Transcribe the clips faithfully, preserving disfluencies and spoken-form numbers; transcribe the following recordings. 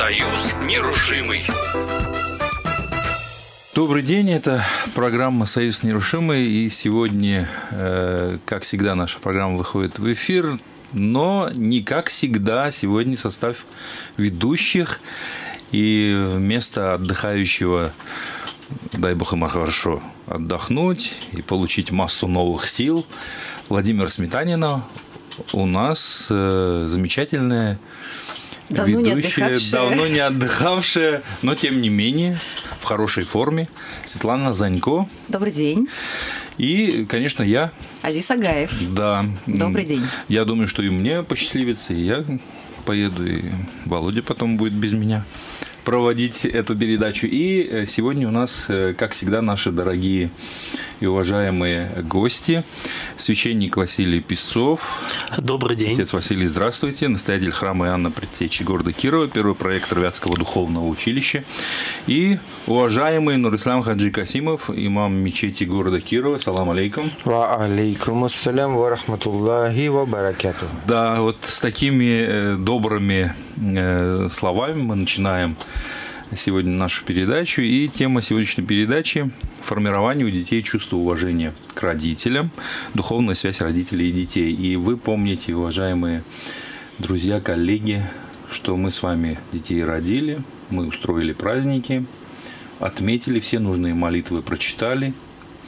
Союз нерушимый. Добрый день, это программа «Союз нерушимый», и сегодня, как всегда, наша программа выходит в эфир, но не как всегда, сегодня состав ведущих, и вместо отдыхающего, дай бог ему хорошо отдохнуть и получить массу новых сил, Владимира Сметанина у нас замечательная Давно ведущая, не давно не отдыхавшая, но тем не менее в хорошей форме, Светлана Занько. Добрый день. И, конечно, я. Азиз Агаев. Да. Добрый день. Я думаю, что и мне посчастливится, и я поеду, и Володя потом будет без меня проводить эту передачу. И сегодня у нас, как всегда, наши дорогие и уважаемые гости. Священник Василий Песцов. Добрый день. Отец Василий, здравствуйте. Настоятель храма Иоанна Предтечи города Кирова, первый проектор Вятского духовного училища. И уважаемый Нурислам Хаджи Касимов, имам мечети города Кирова. Салам алейкум. Ва алейкум ассалям ва рахматуллахи ва баракату. Да, вот с такими добрыми словами мы начинаем сегодня нашу передачу. И тема сегодняшней передачи – формирование у детей чувства уважения к родителям, духовная связь родителей и детей. И вы помните, уважаемые друзья, коллеги, что мы с вами детей родили, мы устроили праздники, отметили, все нужные молитвы прочитали,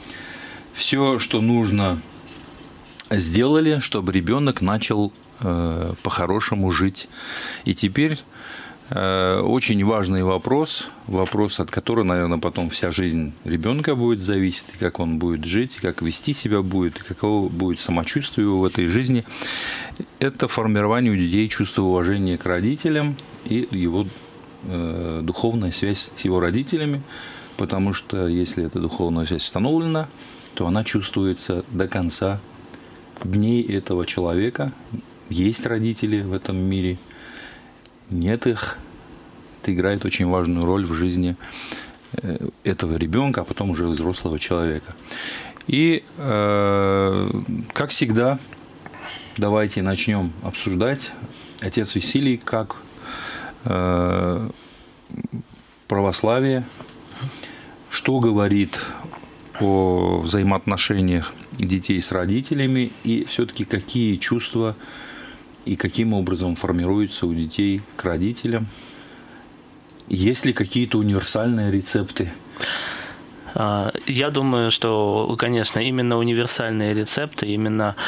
все, что нужно, сделали, чтобы ребенок начал э, по-хорошему жить. И теперь очень важный вопрос, вопрос, от которого, наверное, потом вся жизнь ребенка будет зависеть, и как он будет жить, и как вести себя будет, и каково будет самочувствие его в этой жизни. Это формирование у детей чувства уважения к родителям и его э, духовная связь с его родителями, потому что если эта духовная связь установлена, то она чувствуется до конца дней этого человека. Есть родители в этом мире, нет их, это играет очень важную роль в жизни этого ребенка, а потом уже взрослого человека. И, э, как всегда, давайте начнем обсуждать, отец Василий, как э, православие, что говорит о взаимоотношениях детей с родителями и все-таки какие чувства и каким образом формируется у детей к родителям? Есть ли какие-то универсальные рецепты? Я думаю, что, конечно, именно универсальные рецепты, именно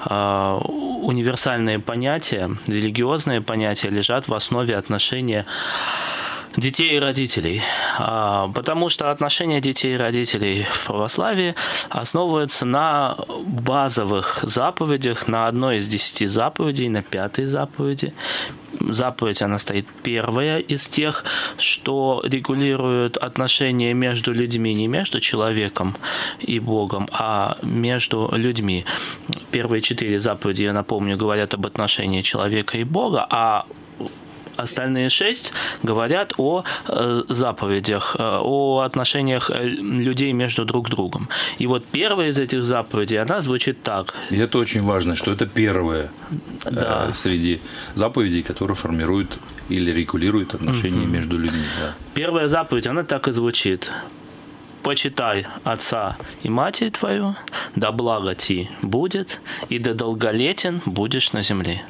универсальные понятия, религиозные понятия лежат в основе отношения детей и родителей, потому что отношения детей и родителей в православии основываются на базовых заповедях, на одной из десяти заповедей, на пятой заповеди. Заповедь, она стоит первая из тех, что регулирует отношения между людьми, не между человеком и Богом, а между людьми. Первые четыре заповеди, я напомню, говорят об отношении человека и Бога, а остальные шесть говорят о заповедях, о отношениях людей между друг другом. И вот первая из этих заповедей, она звучит так. И это очень важно, что это первая да. среди заповедей, которые формируют или регулируют отношения угу. между людьми. Да. Первая заповедь, она так и звучит. «Почитай отца и матерь твою, да благо ти будет, и да долголетен будешь на земле».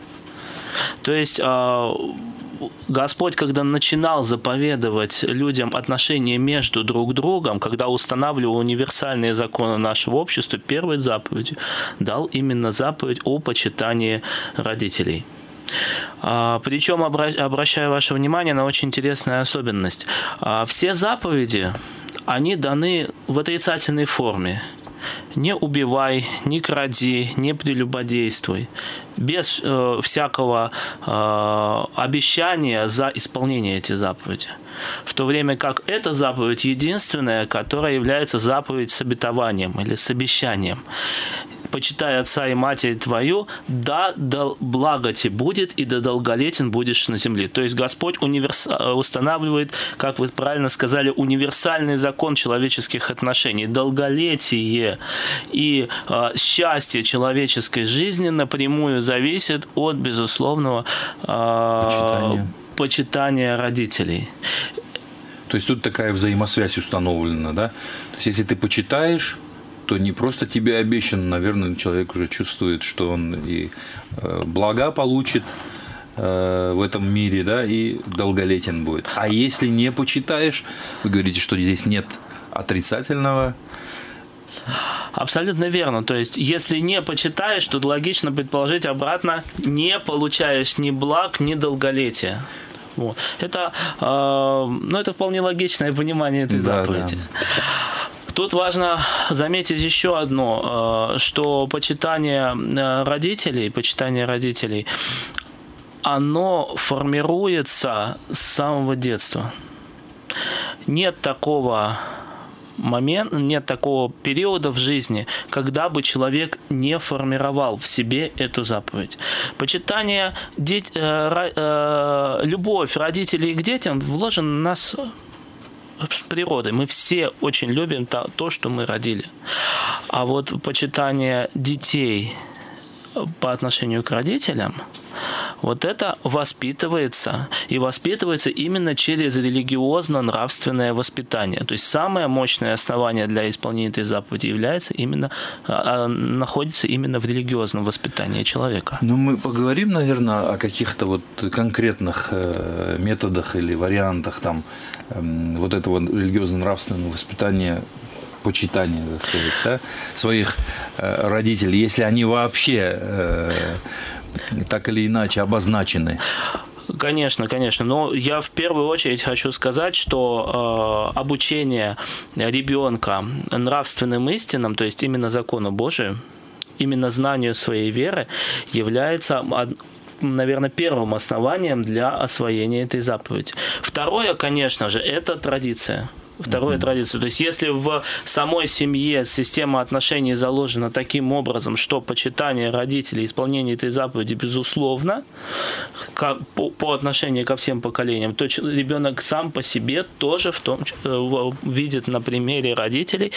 То есть Господь, когда начинал заповедовать людям отношения между друг другом, когда устанавливал универсальные законы нашего общества, первой заповедью дал именно заповедь о почитании родителей. Причем, обращаю ваше внимание на очень интересную особенность. Все заповеди, они даны в отрицательной форме. Не убивай, не кради, не прелюбодействуй. Без э, всякого э, обещания за исполнение этих заповедей. В то время как эта заповедь единственная, которая является заповедь с обетованием или с обещанием. «Почитай отца и матерь твою, да, да благо тебе будет, и да долголетен будешь на земле». То есть Господь универс... устанавливает, как вы правильно сказали, универсальный закон человеческих отношений. Долголетие и э, счастье человеческой жизни напрямую зависит от безусловного э, почитания. почитание родителей. То есть тут такая взаимосвязь установлена, да? То есть если ты почитаешь, то не просто тебе обещано, наверное, человек уже чувствует, что он и блага получит в этом мире, да, и долголетен будет. А если не почитаешь, вы говорите, что здесь нет отрицательного. Абсолютно верно. То есть, если не почитаешь, то логично предположить обратно, не получаешь ни благ, ни долголетия. Вот. Это, э, ну, это вполне логичное понимание этой да, заповеди. Да. Тут важно заметить еще одно, что почитание родителей, почитание родителей, оно формируется с самого детства. Нет такого момента, нет такого периода в жизни, когда бы человек не формировал в себе эту заповедь. Почитание, дет... любовь родителей к детям вложена в нас с природой. Мы все очень любим то, что мы родили. А вот почитание детей по отношению к родителям, вот это воспитывается, и воспитывается именно через религиозно-нравственное воспитание. То есть самое мощное основание для исполнения этой заповеди является именно, находится именно в религиозном воспитании человека. Ну, мы поговорим, наверное, о каких-то вот конкретных методах или вариантах там вот этого религиозно-нравственного воспитания, почитания, так сказать, да, своих э, родителей, если они вообще э, так или иначе обозначены. Конечно, конечно. Но я в первую очередь хочу сказать, что э, обучение ребенка нравственным истинам, то есть именно закону Божию, именно знанию своей веры, является, наверное, первым основанием для освоения этой заповеди. Второе, конечно же, это традиция. Второе mm-hmm. традицию. То есть, если в самой семье система отношений заложена таким образом, что почитание родителей, исполнение этой заповеди, безусловно, по, по отношению ко всем поколениям, то ребенок сам по себе тоже в том, видит на примере родителей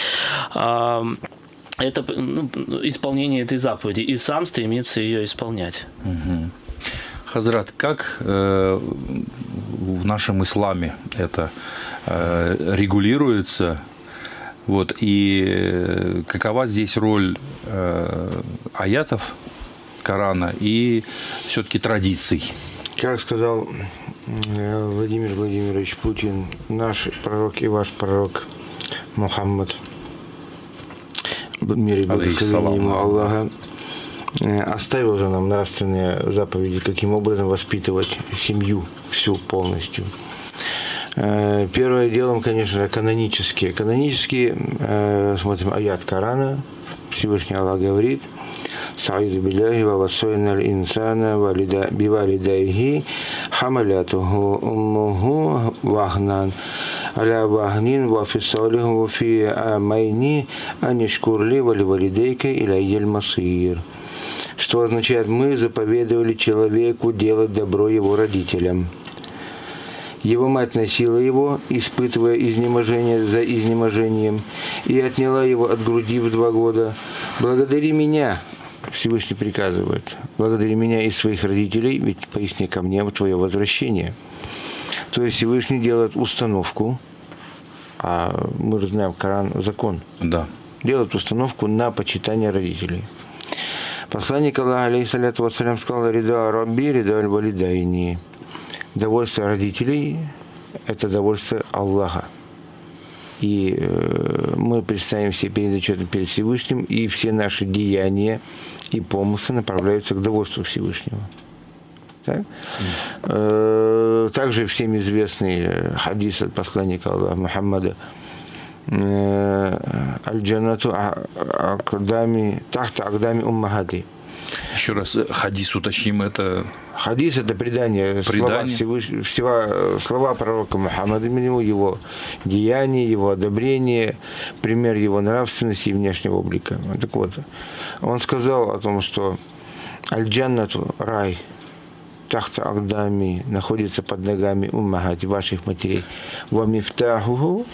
это, ну, исполнение этой заповеди и сам стремится ее исполнять. Mm-hmm. Хазрат, как э, в нашем исламе это э, регулируется, вот, и какова здесь роль э, аятов Корана и все-таки традиций? Как сказал Владимир Владимирович Путин, наш пророк и ваш пророк Мухаммад, мир и благословение ему Аллаха, оставил же нам нравственные заповеди, каким образом воспитывать семью всю полностью. Первое делом, конечно же, канонические. Канонические, смотрим, аят Корана, Всевышний Аллах говорит: «Са'иду билляхи ва вассойна аль-инсана бивалидайхи хамалятуху уммуху вахнан аля вахнин ва фисалиху фи амайни анишкурли валивалидейка иляйяль масир». Что означает: мы заповедовали человеку делать добро его родителям. Его мать носила его, испытывая изнеможение за изнеможением, и отняла его от груди в два года. Благодари меня, Всевышний приказывает, благодари меня и своих родителей, ведь поясни ко мне твое возвращение. То есть Всевышний делает установку, а мы же знаем, Коран – закон. Да. Делает установку на почитание родителей. Посланник Аллаха, алейхиссаляту вассалям, сказал: «Рида рабби, рида аль-валидайни». Довольство родителей – это довольство Аллаха. И э, мы представим себе перед отчетом перед Всевышним, и все наши деяния и помыслы направляются к довольству Всевышнего. Так? Mm. Э, также всем известный хадис от посланника Аллаха Мухаммада: «Аль-джаннату агдами тахта агдами уммахати». Еще раз хадис уточним, это... Хадис – это предание, предание. Слова, всего, слова пророка Мухаммада, его деяния, его одобрение, пример его нравственности и внешнего облика. Так вот, он сказал о том, что «Аль-джаннату» – рай, тахта агдами, находится под ногами уммахати, ваших матерей, «Ва мифтахуху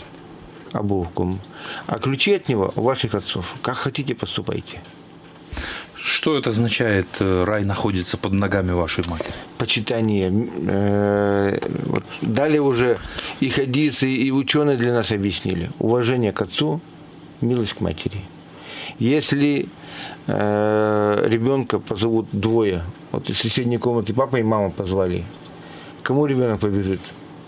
абухкум», а ключи от него у ваших отцов. Как хотите, поступайте. Что это означает, рай находится под ногами вашей матери? Почитание. Э, вот, далее уже и хадисы, и ученые для нас объяснили. Уважение к отцу, милость к матери. Если э, ребенка позовут двое, вот из соседней комнаты папа и мама позвали, кому ребенок побежит?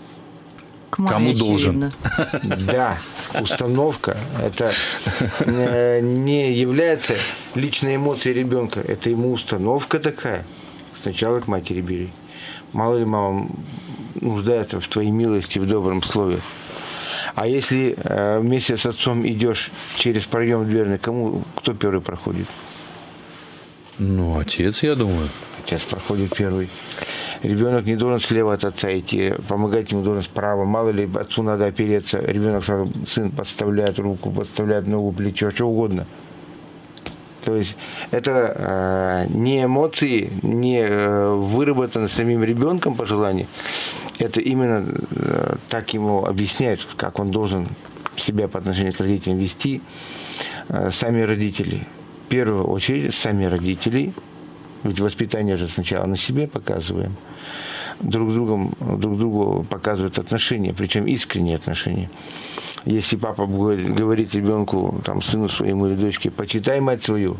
К маме, Кому очевидно. должен? Да, установка это э, не является личной эмоцией ребенка, это ему установка такая. Сначала к матери бери. Мало ли мама нуждается в твоей милости, в добром слове. А если э, вместе с отцом идешь через проем дверный, кому, кто первый проходит? Ну, отец, я думаю. Отец проходит первый. Ребенок не должен слева от отца идти, помогать ему должен справа. Мало ли, отцу надо опереться. Ребенок, сын подставляет руку, подставляет ногу, плечо, что угодно. То есть это э, не эмоции, не э, выработано самим ребенком по желанию. Это именно э, так ему объясняют, как он должен себя по отношению к родителям вести. Э, сами родители. В первую очередь, сами родители. Ведь воспитание же сначала на себе показываем. Друг другом, друг другу показывают отношения, причем искренние отношения. Если папа будет говорить ребенку, там, сыну своему или дочке, почитай мать свою,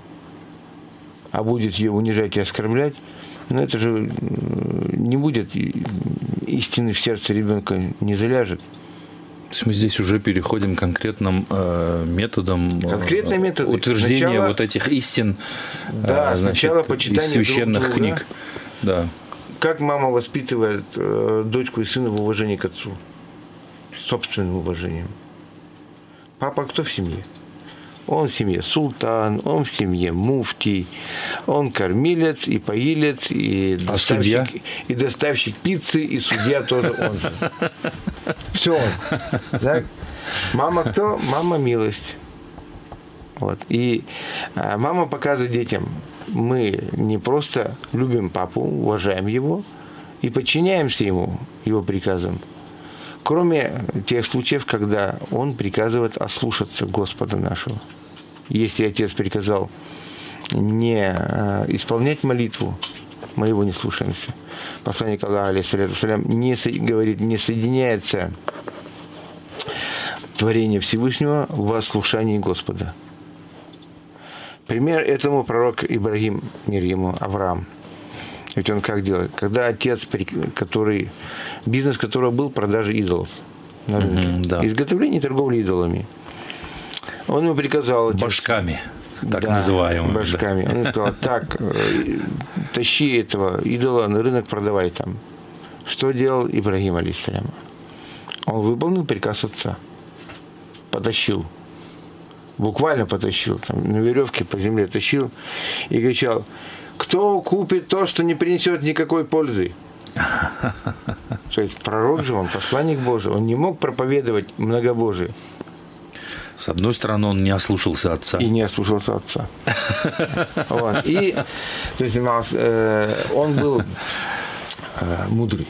а будет ее унижать и оскорблять, ну это же не будет, истины в сердце ребенка не заляжет. То есть мы здесь уже переходим к конкретным э, методам Конкретные методы. утверждения Сначала, вот этих истин, да, э, значит, сначала почитание из священных друг друга. книг. Да. Как мама воспитывает э, дочку и сына в уважении к отцу? Собственным уважением. Папа кто в семье? Он в семье султан, он в семье муфтий, он кормилец и поилец, и а судья? и доставщик пиццы, и судья тоже он же. Все он. Так? Мама кто? Мама милость. Вот. И а, мама показывает детям, мы не просто любим папу, уважаем его и подчиняемся ему, его приказам, кроме тех случаев, когда он приказывает ослушаться Господа нашего. Если отец приказал не а, исполнять молитву, мы его не слушаемся. Посланник Аллаха, алейхиссалям, не, говорит, не соединяется творение Всевышнего в ослушании Господа. Пример этому пророк Ибрагим, мир ему, Авраам. Ведь он как делает? Когда отец, который, бизнес которого был продажа идолов на рынке, Mm-hmm, да. изготовление и торговля идолами, он ему приказал... Отец, башками, так да, называемыми. Башками. Да. Он сказал, так, тащи этого идола на рынок, продавай там. Что делал Ибрагим, алейхиссалям? Он выполнил приказ отца. Потащил. Буквально потащил. Там, на веревке по земле тащил и кричал: кто купит то, что не принесет никакой пользы? То есть пророк же, он посланник Божий, он не мог проповедовать многобожие. С одной стороны, он не ослушался отца. И не ослушался отца. Вот. И то есть, он был мудрый.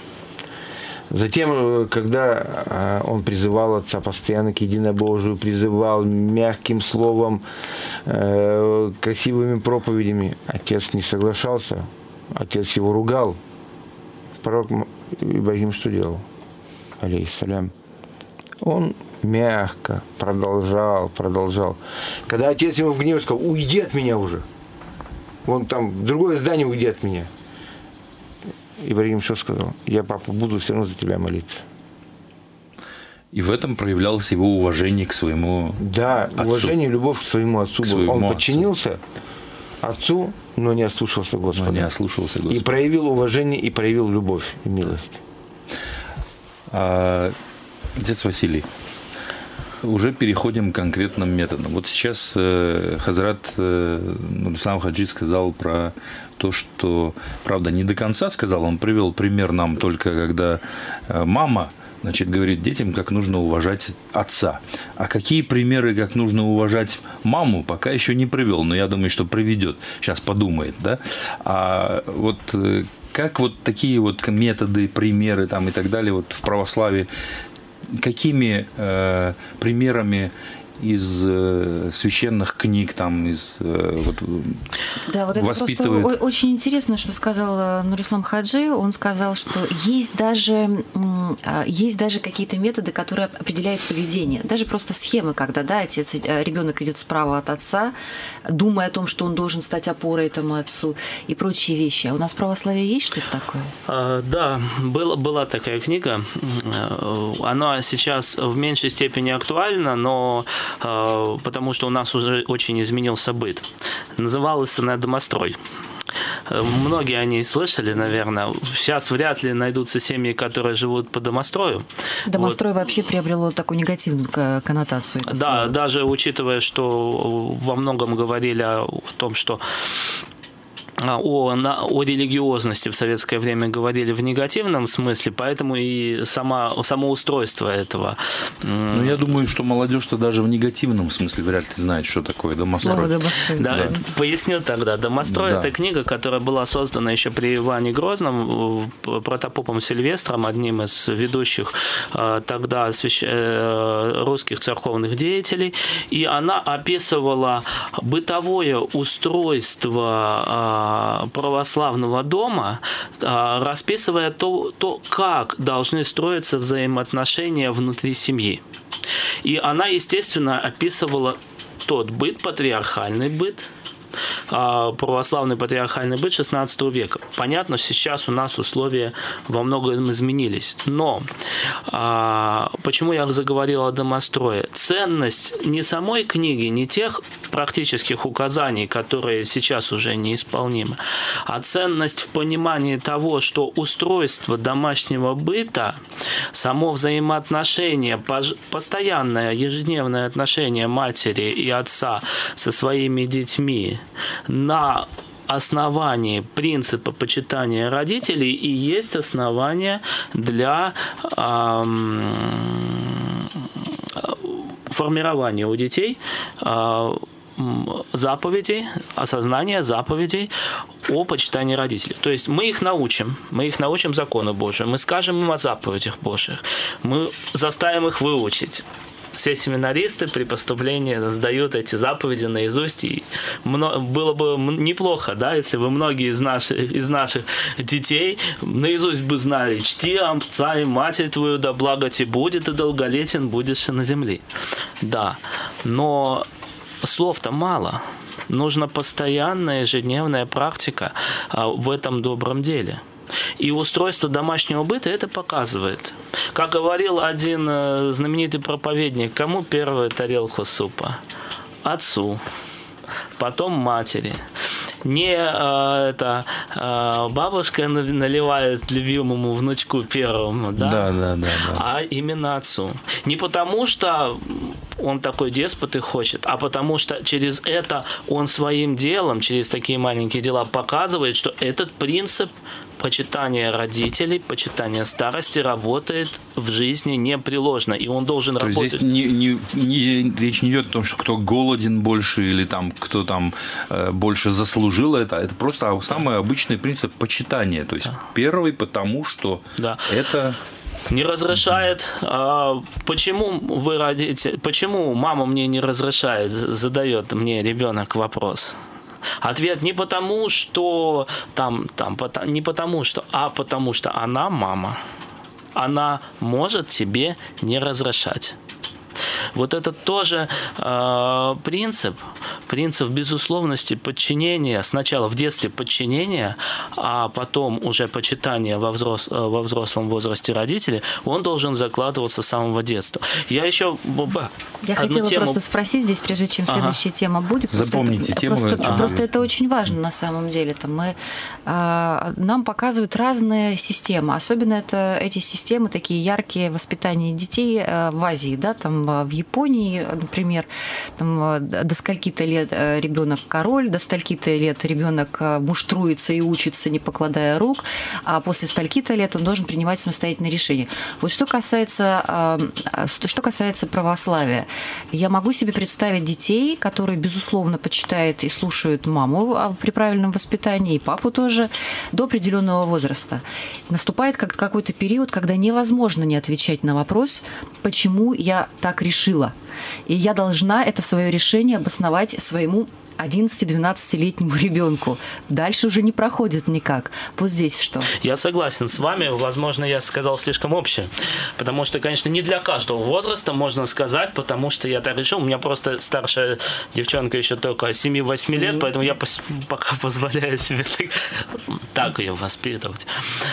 Затем, когда он призывал отца постоянно к единобожию, призывал мягким словом, красивыми проповедями, отец не соглашался, отец его ругал. Пророк Ибрагим что делал? Алейхиссалям. Он мягко продолжал, продолжал. Когда отец ему в гневе сказал: уйди от меня уже. Вон там в другое здание уйди от меня. Ибрагим что сказал? Я, папа, буду все равно за тебя молиться. И в этом проявлялось его уважение к своему Да, отцу. уважение и любовь к своему отцу. К своему Он отцу. подчинился отцу, но не ослушался Господа. Но не ослушался Господа. И проявил уважение, и проявил любовь и милость. А, отец Василий, уже переходим к конкретным методам. Вот сейчас э, Хазрат э, Нурислам Хаджи сказал про то, что, правда, не до конца сказал, он привел пример нам только, когда э, мама, значит, говорит детям, как нужно уважать отца. А какие примеры, как нужно уважать маму, пока еще не привел, но я думаю, что приведет, сейчас подумает, да? А вот э, как вот такие вот методы, примеры там и так далее вот в православии, какими э, примерами из э, священных книг, там, из э, вот, да, вот это воспитывает. Просто очень интересно, что сказал Нурислам Хаджи. Он сказал, что есть даже, есть даже какие-то методы, которые определяют поведение. Даже просто схемы, когда, да, отец, ребенок идет справа от отца, думая о том, что он должен стать опорой этому отцу и прочие вещи. А у нас в православии есть что-то такое? А, да, была, была такая книга. Она сейчас в меньшей степени актуальна, но а, потому что у нас уже очень изменился быт. Называлась она «Домострой». Многие о ней слышали, наверное. Сейчас вряд ли найдутся семьи, которые живут по домострою. Домострой вот. Вообще приобрело такую негативную коннотацию. Да, слово. Даже учитывая, что во многом говорили о том, что О, на, о религиозности в советское время говорили в негативном смысле, поэтому и сама, само устройство этого. Ну, я думаю, что молодежь-то даже в негативном смысле вряд ли знает, что такое домострой. Слово домострой. Да, да. Поясню тогда. «Домострой» Да. – это книга, которая была создана еще при Иване Грозном, протопопом Сильвестром, одним из ведущих тогда свящ... русских церковных деятелей. И она описывала бытовое устройство православного дома, расписывая то, то, как должны строиться взаимоотношения внутри семьи. И она, естественно, описывала тот быт, патриархальный быт, православный патриархальный быт шестнадцатого века. Понятно, сейчас у нас условия во многом изменились. Но а, почему я заговорил о домострое? Ценность не самой книги, не тех практических указаний, которые сейчас уже неисполнимы, а ценность в понимании того, что устройство домашнего быта, само взаимоотношение, постоянное ежедневное отношение матери и отца со своими детьми на основании принципа почитания родителей и есть основание для эм, формирования у детей э, заповедей, осознания заповедей о почитании родителей. То есть мы их научим, мы их научим закону Божию, мы скажем им о заповедях Божьих, мы заставим их выучить. Все семинаристы при поступлении сдают эти заповеди наизусть, и было бы неплохо, да, если бы многие из наших, из наших детей наизусть бы знали: «Чти отца и матерь твою, да благо тебе будет, и долголетен будешь на земле». Да, но слов-то мало. Нужна постоянная ежедневная практика в этом добром деле. И устройство домашнего быта это показывает. Как говорил один знаменитый проповедник, кому первую тарелку супа? Отцу, потом матери. Не э, это э, бабушка наливает любимому внучку первому, да? Да, да, да, да. А именно отцу. Не потому, что он такой деспот и хочет, а потому что через это он своим делом, через такие маленькие дела показывает, что этот принцип почитания родителей, почитания старости работает в жизни непреложно, и он должен То работать. Здесь не, не, не, речь не идет о том, что кто голоден больше или там, кто там э, больше заслужил это. Это просто самый обычный принцип почитания. То есть да. Первый, потому что да. это... Не разрешает. А почему вы родите? Почему мама мне не разрешает? Задает мне ребенок вопрос. Ответ не потому, что там, там, не потому, что, а потому что она мама. Она может тебе не разрешать. Вот это тоже э, принцип, принцип безусловности подчинения. Сначала в детстве подчинения, а потом уже почитание во, взрос, во взрослом возрасте родителей, он должен закладываться с самого детства. Я еще... Я хотела тему... просто спросить здесь, прежде чем следующая ага. тема будет. Запомните это, тему. Просто, ага. просто это очень важно на самом деле. Там мы, э, нам показывают разные системы. Особенно это, эти системы такие яркие воспитания детей э, в Азии, да, там в Японии, например, там, до скольки-то лет лет ребенок король, до стольки-то лет ребенок муштруется и учится, не покладая рук, а после стольки-то лет он должен принимать самостоятельные решения. Вот что касается, что касается православия, я могу себе представить детей, которые, безусловно, почитают и слушают маму при правильном воспитании, и папу тоже, до определенного возраста. Наступает как какой-то период, когда невозможно не отвечать на вопрос, почему я так решила. И я должна это свое решение обосновать своему одиннадцати-двенадцатилетнему ребенку. Дальше уже не проходит никак. Вот здесь что? Я согласен с вами. Возможно, я сказал слишком общее. Потому что, конечно, не для каждого возраста можно сказать, потому что я так решил. У меня просто старшая девчонка еще только семи-восьми лет, mm-hmm. поэтому я пока позволяю себе так, так ее воспитывать.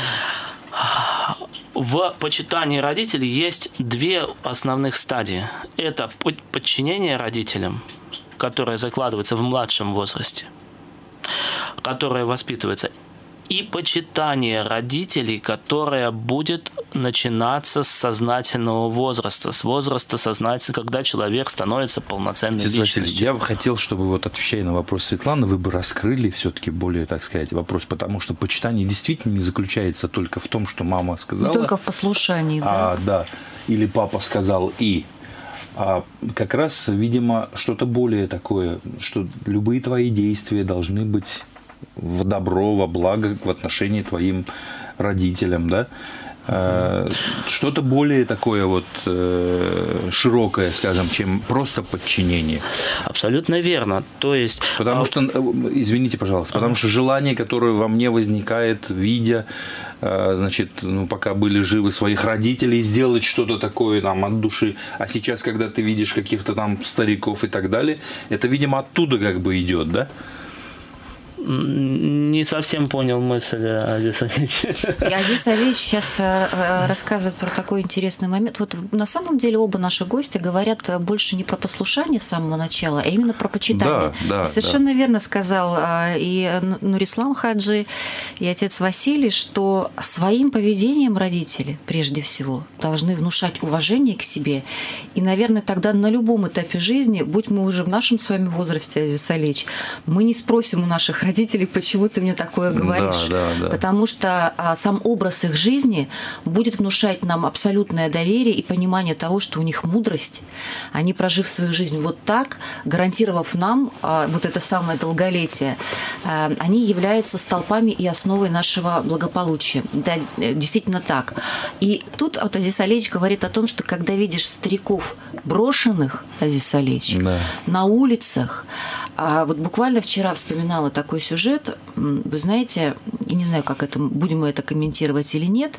В почитании родителей есть две основных стадии. Это подчинение родителям, которое закладывается в младшем возрасте, которое воспитывается, и почитание родителей, которое будет начинаться с сознательного возраста, с возраста сознательного, когда человек становится полноценной Отец личностью. Василий, я бы хотел, чтобы, вот, отвечая на вопрос Светланы, вы бы раскрыли все-таки более, так сказать, вопрос, потому что почитание действительно не заключается только в том, что мама сказала. Не только в послушании, да. А, да. Или папа сказал «и». А как раз, видимо, что-то более такое, что любые твои действия должны быть в добро, во благо в отношении твоим родителям, да? Что-то более такое вот широкое, скажем, чем просто подчинение. Абсолютно верно. То есть, потому что, извините, пожалуйста, потому что желание, которое во мне возникает, видя, значит, ну, пока были живы своих родителей, сделать что-то такое там от души, а сейчас, когда ты видишь каких-то там стариков и так далее, это, видимо, оттуда как бы идет, да? Не совсем понял мысль Азиз Алиевич. Азиз Алиевич сейчас рассказывает про такой интересный момент. Вот на самом деле оба наши гостя говорят больше не про послушание с самого начала, а именно про почитание. Да, да, совершенно да. верно сказал и Нурислам Хаджи, и отец Василий, что своим поведением родители, прежде всего, должны внушать уважение к себе. И, наверное, тогда на любом этапе жизни, будь мы уже в нашем с вами возрасте, Азиз Алиевич, мы не спросим у наших родителей, родителей, почему ты мне такое говоришь. Да, да, да. Потому что а, сам образ их жизни будет внушать нам абсолютное доверие и понимание того, что у них мудрость. Они, прожив свою жизнь вот так, гарантировав нам а, вот это самое долголетие, а, они являются столпами и основой нашего благополучия. Да, действительно так. И тут вот Азиз Алиевич говорит о том, что когда видишь стариков брошенных, Азиз Алиевич, да. на улицах, а вот буквально вчера вспоминала такой сюжет, вы знаете, я не знаю, как это, будем мы это комментировать или нет,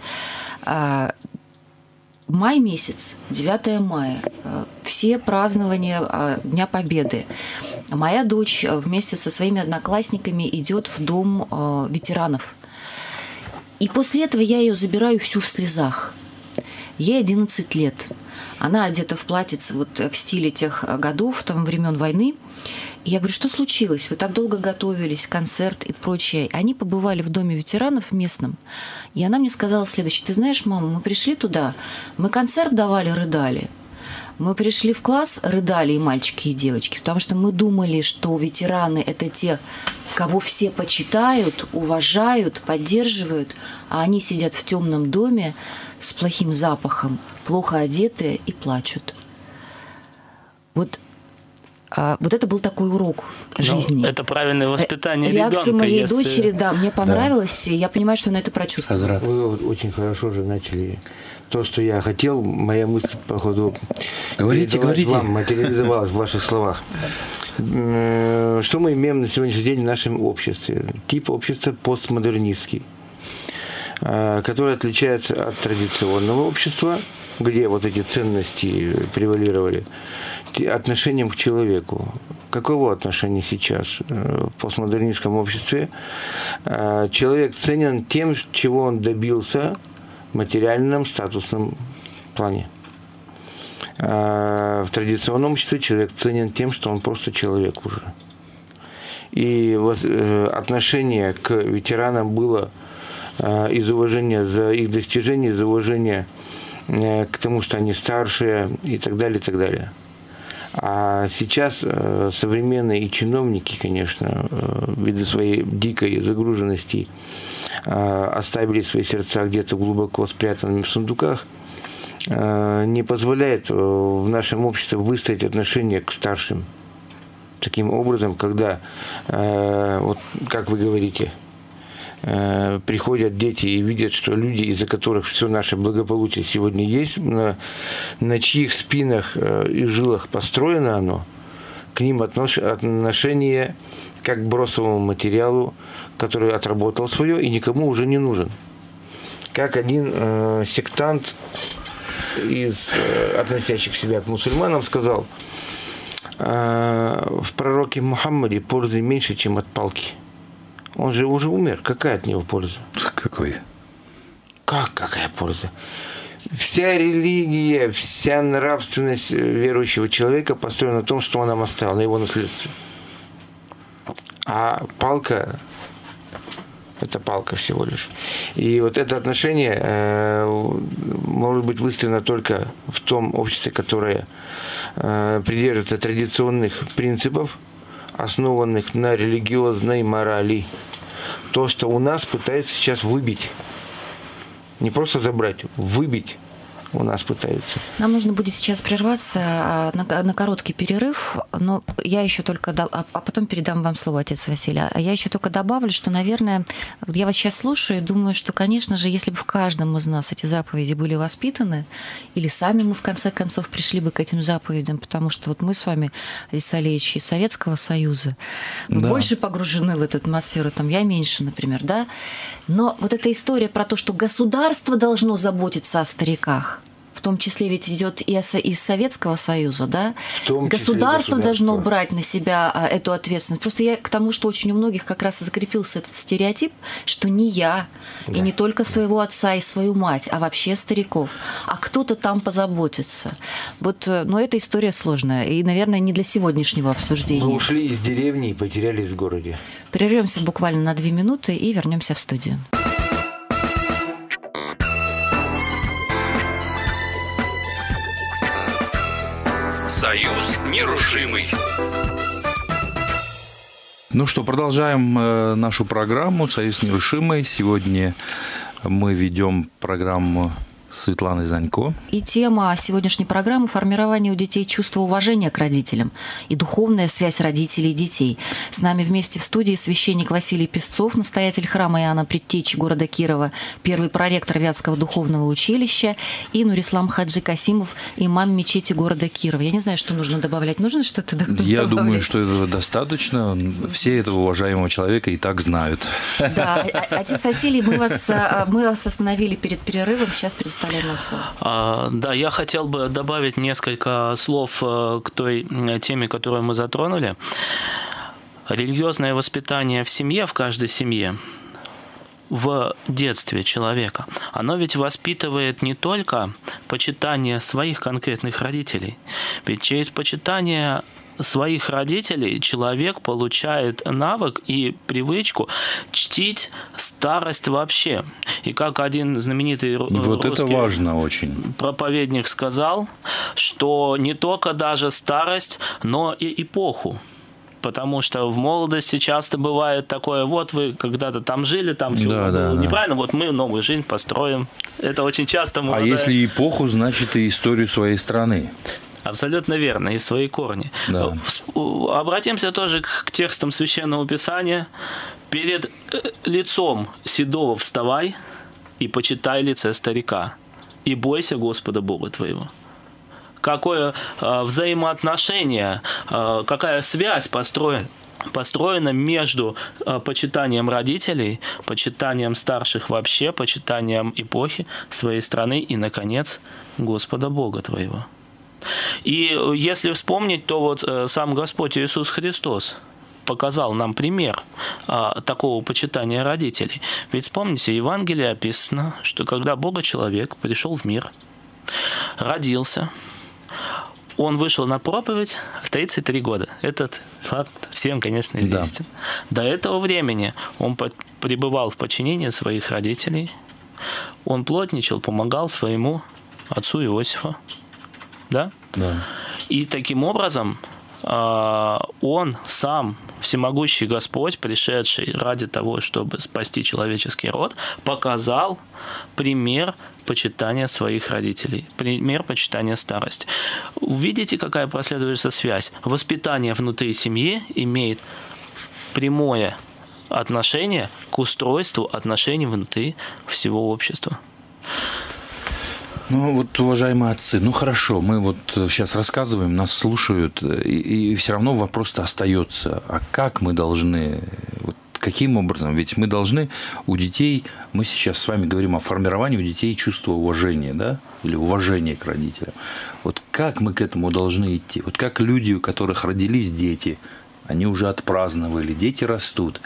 май месяц, девятое мая, все празднования Дня Победы. Моя дочь вместе со своими одноклассниками идет в дом ветеранов. И после этого я ее забираю всю в слезах. Ей одиннадцать лет. Она одета в платьице вот в стиле тех годов, там, времен войны. И я говорю, что случилось? Вы так долго готовились, концерт и прочее. Они побывали в доме ветеранов местном. И она мне сказала следующее. Ты знаешь, мама, мы пришли туда, мы концерт давали, рыдали. Мы пришли в класс, рыдали и мальчики, и девочки, потому что мы думали, что ветераны – это те, кого все почитают, уважают, поддерживают, а они сидят в темном доме с плохим запахом, плохо одетые и плачут. Вот Вот это был такой урок жизни. Ну, это правильное воспитание ребенка. Реакция моей если... дочери, да, мне понравилась, да. И я понимаю, что она это прочувствовала. Вы очень хорошо же начали. То, что я хотел, моя мысль, походу, говорите, говорите. Вам, материализовалась в ваших словах. Что мы имеем на сегодняшний день в нашем обществе? Тип общества постмодернистский, который отличается от традиционного общества, где вот эти ценности превалировали, отношением к человеку. Каково отношение сейчас в постмодернистском обществе? Человек ценен тем, чего он добился в материальном статусном плане. В традиционном обществе человек ценен тем, что он просто человек уже. И отношение к ветеранам было из уважения за их достижения, из уважения к тому, что они старшие и так далее, и так далее. А сейчас э, современные и чиновники, конечно, э, ввиду своей дикой загруженности, э, оставили свои сердца где-то глубоко спрятанными в сундуках, э, не позволяет э, в нашем обществе выстроить отношение к старшим. Таким образом, когда, э, вот как вы говорите, э, приходят дети и видят, что люди, из-за которых все наше благополучие сегодня есть, на, на чьих спинах э, и жилах построено оно, к ним отнош, отношение как к бросовому материалу, который отработал свое и никому уже не нужен. Как один э, сектант из э, относящих себя к мусульманам сказал: в пророке Мухаммаде пользы меньше, чем от палки. Он же уже умер. Какая от него польза? Какой? Как какая польза? Вся религия, вся нравственность верующего человека построена на том, что он нам оставил, на его наследство. А палка – это палка всего лишь. И вот это отношение э, может быть выстроено только в том обществе, которое э, придерживается традиционных принципов, основанных на религиозной морали. То, что у нас пытаются сейчас выбить. Не просто забрать, выбить у нас пытаются. Нам нужно будет сейчас прерваться на, на короткий перерыв, но я еще только, до, а, а потом передам вам слово, отец Василий. А я еще только добавлю, что, наверное, я вас сейчас слушаю и думаю, что, конечно же, если бы в каждом из нас эти заповеди были воспитаны, или сами мы в конце концов пришли бы к этим заповедям, потому что вот мы с вами, Алексей Салеевич, из Советского Союза, мы да. больше погружены в эту атмосферу, там я меньше, например, да. Но вот эта история про то, что государство должно заботиться о стариках, в том числе ведь идет и из Советского Союза, да? Государство должно брать на себя эту ответственность. Просто я к тому, что очень у многих как раз и закрепился этот стереотип, что не я, да. и не только своего отца и свою мать, а вообще стариков, а кто-то там позаботится. Вот, но эта история сложная и, наверное, не для сегодняшнего обсуждения. Мы ушли из деревни и потерялись в городе. Прервемся буквально на две минуты и вернемся в студию. Союз нерушимый. Ну что, продолжаем э, нашу программу «Союз нерушимый». Сегодня мы ведем программу с Светланой Занько. И тема сегодняшней программы – формирование у детей чувства уважения к родителям и духовная связь родителей и детей. С нами вместе в студии священник Василий Песцов, настоятель храма Иоанна Предтечи города Кирова, первый проректор Вятского духовного училища, и Нурислам Хаджи Касимов, имам мечети города Кирова. Я не знаю, что нужно добавлять. Нужно что-то добавлять? Я думаю, что этого достаточно. Все этого уважаемого человека и так знают. Да, отец Василий, мы вас, мы вас остановили перед перерывом. Сейчас представляем. А, да, я хотел бы добавить несколько слов к той теме, которую мы затронули. Религиозное воспитание в семье, в каждой семье, в детстве человека, оно ведь воспитывает не только почитание своих конкретных родителей, ведь через почитание своих родителей человек получает навык и привычку чтить старость вообще. И как один знаменитый вот это важно очень. проповедник сказал, что не только даже старость, но и эпоху. Потому что в молодости часто бывает такое, вот вы когда-то там жили, там все да, было да, неправильно, да. вот мы новую жизнь построим. Это очень часто молодая... А если эпоху, значит и историю своей страны. Абсолютно верно, и свои корни. Да. Обратимся тоже к текстам Священного Писания. Перед лицом седого вставай и почитай лице старика, и бойся Господа Бога твоего. Какое взаимоотношение, какая связь построена, построена между почитанием родителей, почитанием старших вообще, почитанием эпохи своей страны и, наконец, Господа Бога твоего. И если вспомнить, то вот сам Господь Иисус Христос показал нам пример а, такого почитания родителей. Ведь вспомните, в Евангелии описано, что когда Бога-человек пришел в мир, родился, он вышел на проповедь в тридцать три года. Этот факт всем, конечно, известен. Да. До этого времени он пребывал в подчинении своих родителей, он плотничал, помогал своему отцу Иосифу. Да? Да. И таким образом Он сам, всемогущий Господь, пришедший ради того, чтобы спасти человеческий род, показал пример почитания своих родителей, пример почитания старости. Увидите, какая проследуется связь. Воспитание внутри семьи имеет прямое отношение к устройству отношений внутри всего общества. Ну вот, уважаемые отцы, ну хорошо, мы вот сейчас рассказываем, нас слушают, и, и все равно вопрос-то остается. А как мы должны, вот каким образом? Ведь мы должны у детей, мы сейчас с вами говорим о формировании у детей чувства уважения, да, или уважения к родителям. Вот как мы к этому должны идти? Вот как люди, у которых родились дети, они уже отпраздновали, дети растут.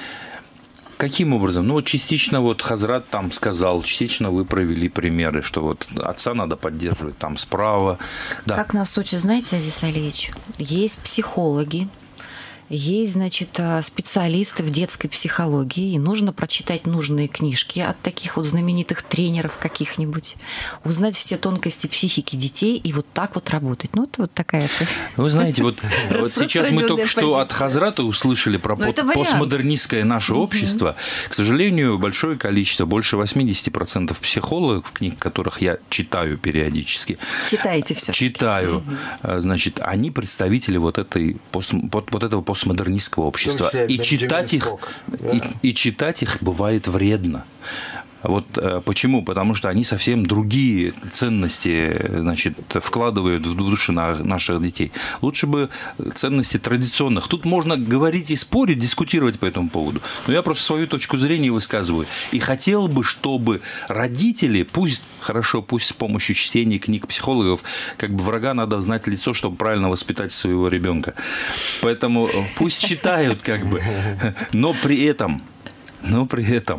Каким образом? Ну, вот частично вот Хазрат там сказал, частично вы провели примеры, что вот отца надо поддерживать там справа. Да. Как нас учат, знаете, Азиз Алиевич, есть психологи, есть, значит, специалисты в детской психологии, и нужно прочитать нужные книжки от таких вот знаменитых тренеров каких-нибудь, узнать все тонкости психики детей и вот так вот работать. Ну, это вот такая... Вы знаете, вот, вот сейчас мы только что позиция. От Хазрата услышали про постмодернистское наше угу. общество. К сожалению, большое количество, больше восемьдесят процентов психологов, книг которых я читаю периодически. Читаете все. Читаю. Угу. Значит, они представители вот, этой, пост, вот, вот этого постмодернистского общества. И читать, их, да. и, и читать их бывает вредно. Вот почему? Потому что они совсем другие ценности, значит, вкладывают в души наших детей. Лучше бы ценности традиционных. Тут можно говорить и спорить, дискутировать по этому поводу. Но я просто свою точку зрения высказываю. И хотел бы, чтобы родители, пусть, хорошо, пусть с помощью чтения книг психологов, как бы врага надо знать лицо, чтобы правильно воспитать своего ребенка. Поэтому пусть читают, как бы, но при этом, но при этом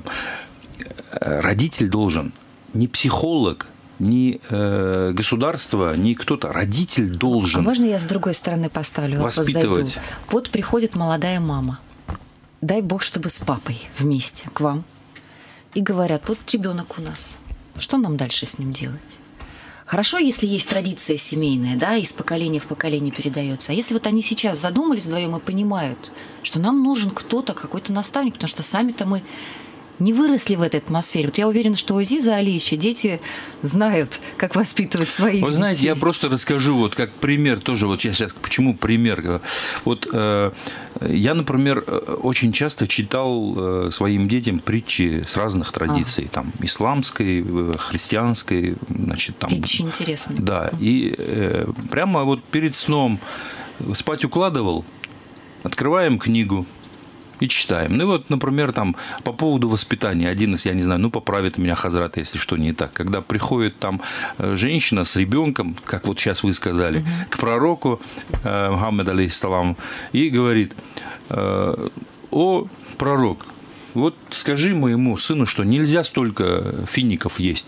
родитель должен, не психолог, не э, государство, не кто-то, родитель должен. А можно я с другой стороны поставлю вопрос, воспитывать. Зайду? Вот приходит молодая мама, дай бог, чтобы с папой вместе к вам, и говорят, вот ребенок у нас, что нам дальше с ним делать? Хорошо, если есть традиция семейная, да, из поколения в поколение передается. А если вот они сейчас задумались вдвоем и понимают, что нам нужен кто-то, какой-то наставник, потому что сами-то мы не выросли в этой атмосфере. Вот я уверена, что у Азиза Алиевича дети знают, как воспитывать своих детей. Вы знаете, я просто расскажу, вот как пример тоже, вот сейчас, почему пример. Вот э, я, например, очень часто читал э, своим детям притчи с разных традиций, а. там, исламской, христианской, значит, там. Притчи интересные. Да, и э, прямо вот перед сном спать укладывал, открываем книгу и читаем. Ну и вот, например, там по поводу воспитания один из, я не знаю, ну поправит меня Хазрат, если что не так. Когда приходит там женщина с ребенком, как вот сейчас вы сказали, угу. к пророку э, Мухаммаду алейхиссалам и говорит: э, о, пророк, вот скажи моему сыну, что нельзя столько фиников есть.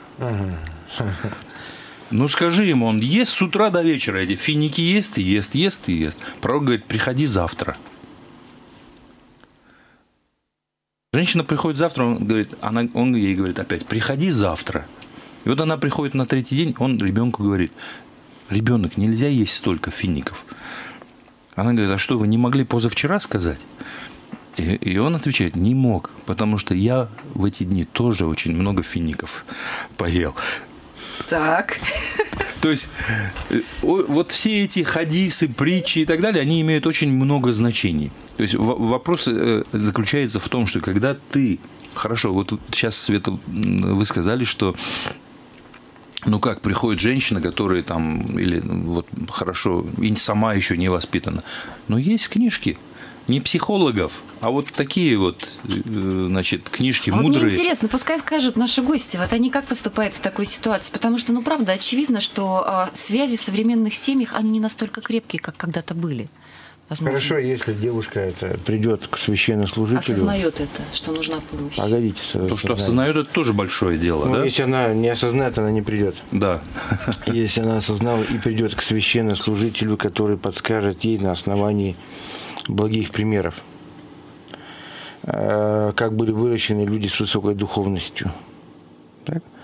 Угу. Ну, скажи ему, он ест с утра до вечера, эти финики ест и ест, ест и ест. Пророк говорит: приходи завтра. Женщина приходит завтра, он, говорит, она, он ей говорит опять: приходи завтра. И вот она приходит на третий день, он ребенку говорит: ребенок, нельзя есть столько фиников. Она говорит: а что, вы не могли позавчера сказать? И, и он отвечает: не мог, потому что я в эти дни тоже очень много фиников поел. Так. То есть вот все эти хадисы, притчи и так далее, они имеют очень много значений. То есть вопрос заключается в том, что когда ты... Хорошо, вот сейчас, Света, вы сказали, что... Ну как, приходит женщина, которая там... Или вот хорошо, и сама еще не воспитана. Но есть книжки. Не психологов, а вот такие вот, значит, книжки а мудрые. Вот мне интересно, пускай скажут наши гости, вот они как поступают в такой ситуации, потому что, ну, правда, очевидно, что а, связи в современных семьях, они не настолько крепкие, как когда-то были. Возможно. Хорошо, если девушка это придет к священнослужителю. Осознает это, что нужна помощь. Погодите. То, что осознает, это тоже большое дело, ну, да? Если она не осознает, она не придет. Да. Если она осознала и придет к священнослужителю, который подскажет ей на основании благих примеров, как были выращены люди с высокой духовностью. Так?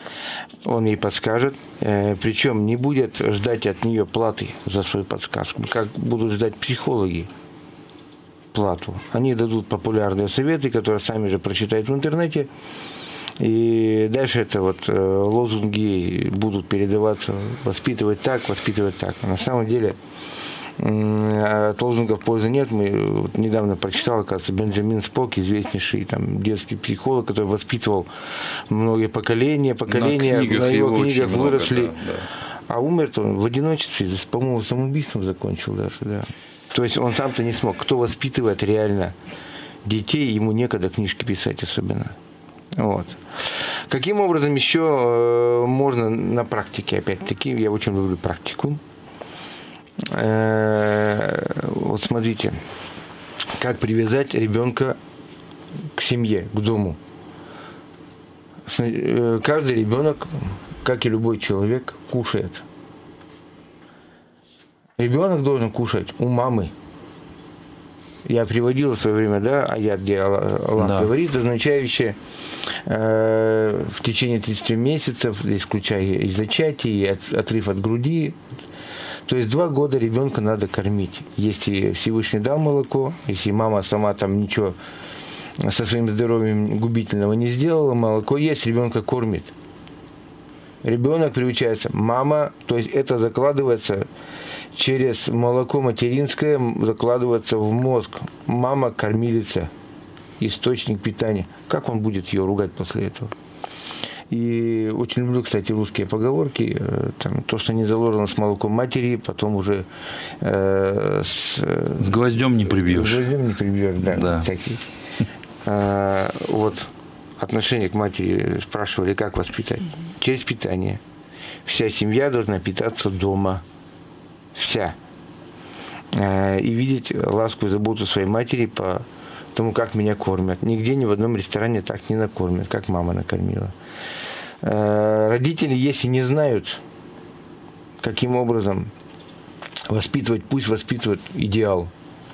он ей подскажет, причем не будет ждать от нее платы за свою подсказку, как будут ждать психологи плату. Они дадут популярные советы, которые сами же прочитают в интернете, и дальше это вот лозунги будут передаваться, воспитывать так, воспитывать так. А на самом деле от лозунгов пользы нет. Мы вот недавно прочитал, оказывается, Бенджамин Спок, известнейший там детский психолог, который воспитывал многие поколения, поколения, на, на его, его книгах выросли. Много, да, да. А умер-то он в одиночестве, по-моему, самоубийством закончил даже, да. То есть он сам-то не смог. Кто воспитывает реально детей, ему некогда книжки писать особенно. Вот. Каким образом еще можно на практике, опять-таки, я очень люблю практику. Вот смотрите, как привязать ребенка к семье, к дому. Каждый ребенок, как и любой человек, кушает. Ребенок должен кушать у мамы. Я приводил в свое время, да, аят, где Аллах да. говорит, означающее э, в течение тридцати месяцев, исключая из зачатия и от, отрыв от груди. То есть два года ребенка надо кормить. Если Всевышний дал молоко, если мама сама там ничего со своим здоровьем губительного не сделала, молоко есть, ребенка кормит. Ребенок приучается. Мама, то есть это закладывается через молоко материнское, закладывается в мозг. Мама кормилица, источник питания. Как он будет ее ругать после этого? И очень люблю, кстати, русские поговорки. Там, то, что не заложено с молоком матери, потом уже э, с, с гвоздем не прибьешь. С гвоздем не прибьешь, да. да. А, вот отношение к матери спрашивали, как воспитать. Через питание. Вся семья должна питаться дома. Вся. А, и видеть ласку и заботу своей матери по тому, как меня кормят. Нигде, ни в одном ресторане так не накормят, как мама накормила. Родители, если не знают, каким образом воспитывать, пусть воспитывают идеал.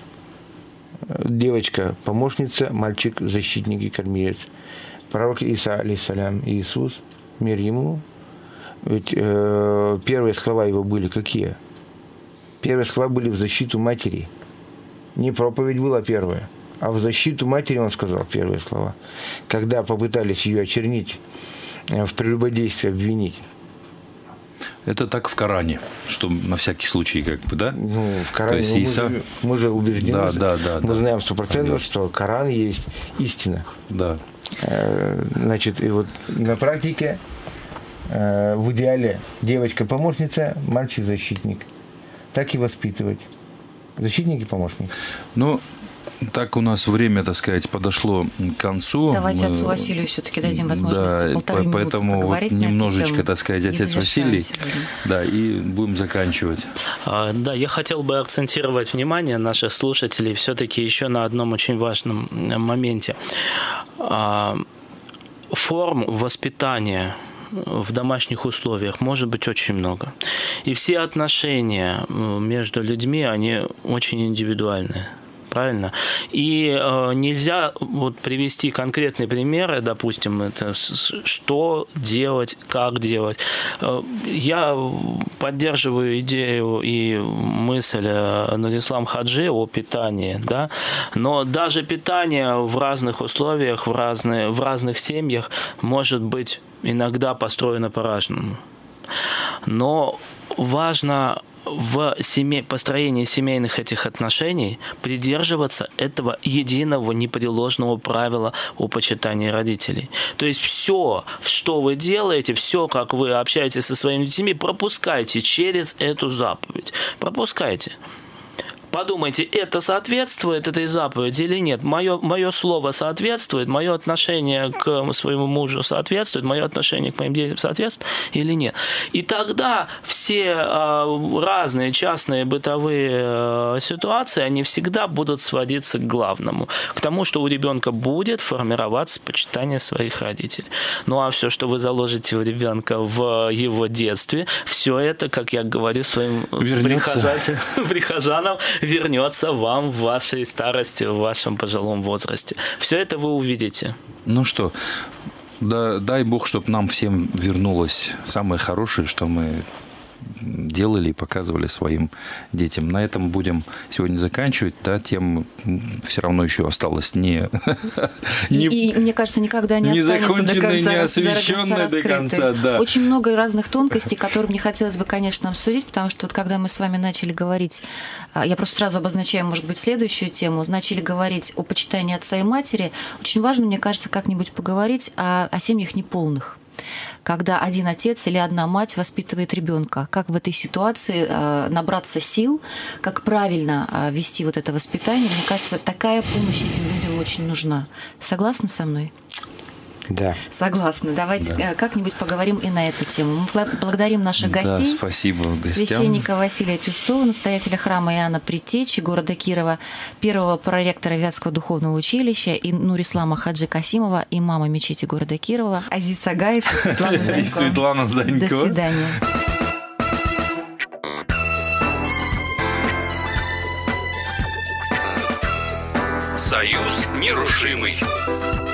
Девочка – помощница, мальчик – защитник и кормилец. Пророк Иса, алейхиссалям, Иисус, мир ему, ведь э, первые слова его были какие? Первые слова были в защиту матери. Не проповедь была первая, а в защиту матери он сказал первые слова. Когда попытались ее очернить, в прелюбодействии обвинить. Это так в Коране, что на всякий случай, как бы, да? Ну, в Коране есть, мы, Иса... же, мы же убеждены, да, да, да, мы да. знаем сто процентов, что Коран есть истина. Да. Значит, и вот на практике в идеале девочка-помощница, мальчик-защитник. Так и воспитывать. Защитник и помощник. Ну, так у нас время, так сказать, подошло к концу. Давайте отцу Василию все-таки дадим возможность да, полторы минуты поэтому поговорить вот немножечко, на эту так сказать, отец Василий. Сегодня. Да, и будем заканчивать. А, да, я хотел бы акцентировать внимание наших слушателей все-таки еще на одном очень важном моменте. А, форм воспитания в домашних условиях может быть очень много. И все отношения между людьми, они очень индивидуальные. Правильно? И э, нельзя вот привести конкретные примеры, допустим, это, что делать, как делать. Э, я поддерживаю идею и мысль Нурислам Хаджи о питании, да? Но даже питание в разных условиях, в, разные, в разных семьях может быть иногда построено по-разному. Но важно в семей, построении семейных этих отношений придерживаться этого единого непреложного правила о почитании родителей. То есть все, что вы делаете, все, как вы общаетесь со своими детьми, пропускайте через эту заповедь. Пропускайте. Подумайте, это соответствует этой заповеди или нет? Мое, мое слово соответствует, мое отношение к своему мужу соответствует, мое отношение к моим детям соответствует или нет? И тогда все э, разные частные бытовые э, ситуации, они всегда будут сводиться к главному, к тому, что у ребенка будет формироваться почитание своих родителей. Ну а все, что вы заложите у ребенка в его детстве, все это, как я говорю своим прихожанам, вернется вам в вашей старости, в вашем пожилом возрасте. Все это вы увидите. Ну что, Да, дай Бог, чтобы нам всем вернулось самое хорошее, что мы делали и показывали своим детям. На этом будем сегодня заканчивать. Да, тем все равно еще осталось не... И, и, мне кажется, никогда не, не останется до конца, не освещенной до конца. Да. Очень много разных тонкостей, которые мне хотелось бы, конечно, обсудить, потому что вот когда мы с вами начали говорить, я просто сразу обозначаю, может быть, следующую тему, начали говорить о почитании отца и матери, очень важно, мне кажется, как-нибудь поговорить о, о семьях неполных. Когда один отец или одна мать воспитывает ребенка, как в этой ситуации э, набраться сил, как правильно э, вести вот это воспитание, мне кажется, такая помощь этим людям очень нужна. Согласны со мной? Да. Согласна. Давайте да. как-нибудь поговорим и на эту тему. Мы благодарим наших да, гостей. Спасибо гостям. Священника Василия Песцова, настоятеля храма Иоанна Предтечи города Кирова, первого проректора Вятского духовного училища, и Нурислама Хаджи Касимова, имама мечети города Кирова, Азиз Агаев и Светлана Занько. И Светлана Занько. До свидания. Союз нерушимый.